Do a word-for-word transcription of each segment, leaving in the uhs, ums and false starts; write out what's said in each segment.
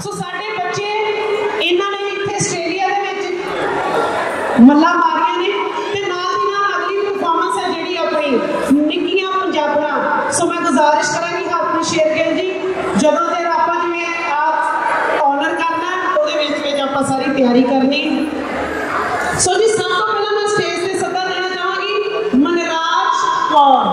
सो साडे बच्चे इन्होंने इत्थे आस्ट्रेलिया दे विच मल्ला मारियां ने ते नाल दी नाल अगली परफॉर्मेंस है जिहड़ी अपनी निक्कियां पंजाबणा। सो मैं गुजारिश करांगी हरप्रीत शेर गिल जी जदों देर आपां जिवें आप ऑनर करना ओहदे विच विच आपां सारी तैयारी करनी। सो जी सब तो पहला मैं स्टेज ते सद्दा देना चाहांगी मनराज कौर।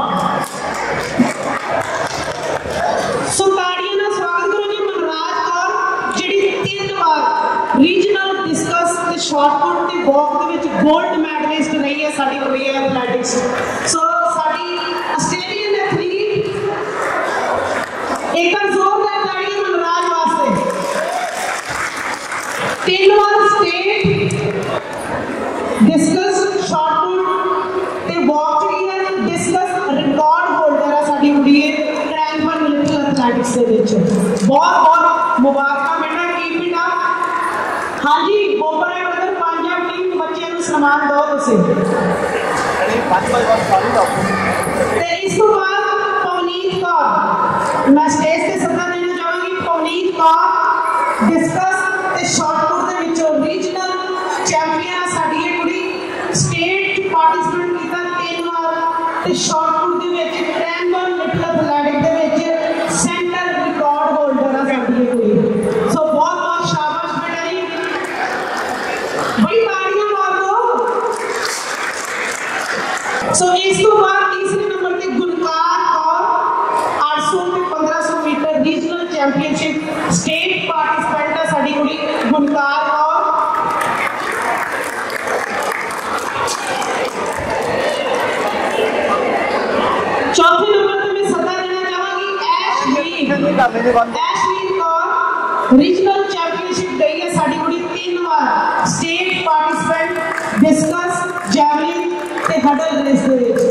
सो ताड़ियां नाल स्वागत करो जी मनराज कौर जिहड़ी तीन बार रीजनल डिस्कस ते शॉटपुट ते वॉक दे विच गोल्ड मैडलिस्ट रही है साडी कुड़ी एथलैटिक्स। सो साडी आस्ट्रेलियन एथलीट एक बार जोरदार ताड़ियां मनराज वास्ते। तीन बार स्टेट डिस्कस शॉटपुट ते वॉक च डिस्कस रिकॉर्ड होल्डर है साडी कुड़ी क्रैनबर्न लिटिल एथलैटिक्स दे विच। बहुत बहुत मुबारक बेटा कीप इट अप। हाँ जी बोबर है ब्रदर पंजाब टीम बच्चे नूं सम्मान दो तुसीं। ते इस तो बाद पवनीत कौर मैं स्टेज ते सद्दा देना चाहांगी। पवनीत कौर डिस्कस ते शॉटपुट दे विचों रीजनल चैंपियन साडी ये कुड़ी स्टेट पार्टिसिपेट कीता तीन बार ते शॉटपुट दे विच क्रैनबर्न लिटिल एथलैटिक्स दे विच सेंटर रिकॉर्ड होल्डर है साडी ये कुड़ी। सो बहुत बहुत शाबाश बेटा जी बड़ी ताड़ियां मार दो। सो इस तो बाद तीसरे नंबर ते गुलकार कौर आठ सौ ते पंद्रह सौ metre regional championship state participant है साडी कुड़ी गुलकार कौर। चौथे नंबर पे मैं सत्ता देना चाहांगी ऐशवीर। ऐशवीर कौर रीजनल चैंपियनशिप गई है साडी कुड़ी तीन बार स्टेट पार्टिसिपेंट डिस्कस जैवलिन ते हडल रेस दे विच।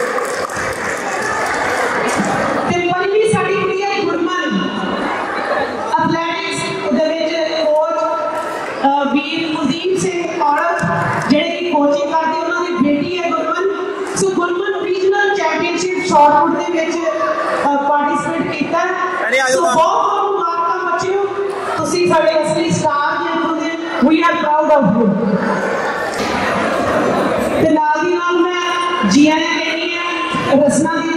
ते पंजवीं साडी कुड़ी है गुरमन एथलैटिक्स दे विच कोच वीर कुलदीप सिंह औरत जेडे की कोचिंग करदी उन्हां दी बेटी है Gurman. So Gurman regional championship shot put दे विच पार्टिसिपेट कीता। सो बहुत बहुत मुबारक बच्चों तुसीं साडे असली स्टार जे तुसीं we are proud of you. ते नाल दी नाल मैं जिया ने कहनी है रसना